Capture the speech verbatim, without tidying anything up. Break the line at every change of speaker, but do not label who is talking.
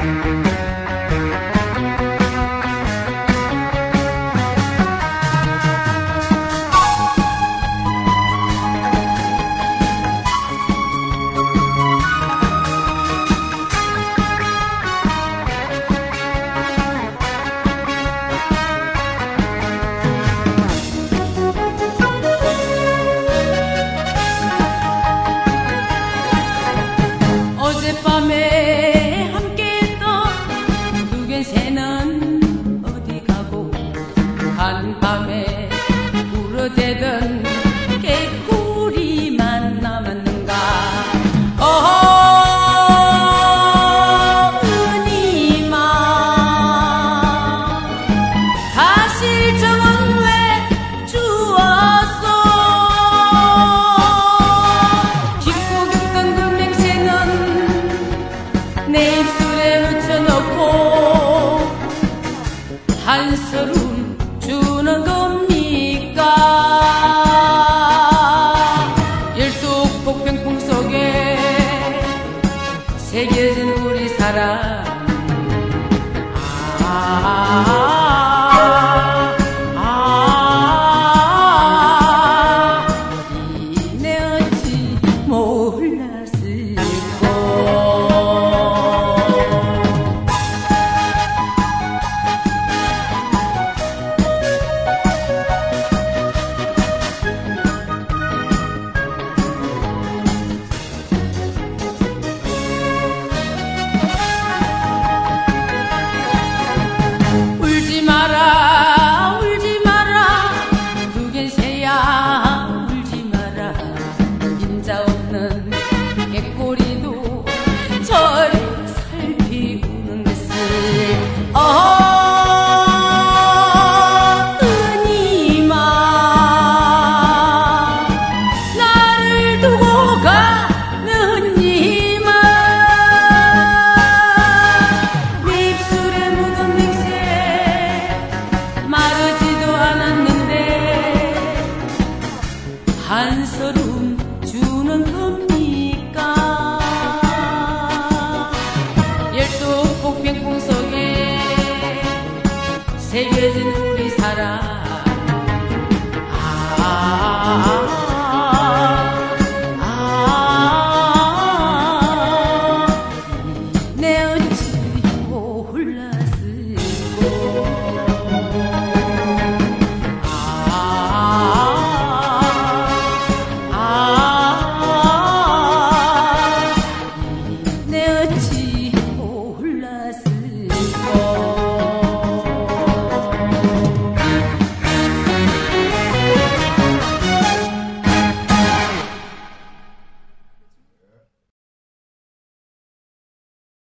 어젯밤에 함께했던 두개 새는 어디 가고 한밤에 울어대던 개구리만 남았는가. 어허 은희마 가실 정은 왜 주었어. 깊고 깊던 그 맹세는 내 입술에 묻혀놓고 한서름 주는 겁니까. 열두 폭풍 속에 새겨진 우리 사랑. 아, 아, 아, 이내 어찌 몰랐을꼬. 울지 마라 울지 마라 두개 새야 울지 마라. 임자 없는 개꼬리도 저리 살피우는 것을. 어허 은희마 나를 두고 가는 이마. 내 입술에 묻은 맹세 마르지도 않았는데 한서름 주는 겁니까. 열두 폭풍 속에 새겨진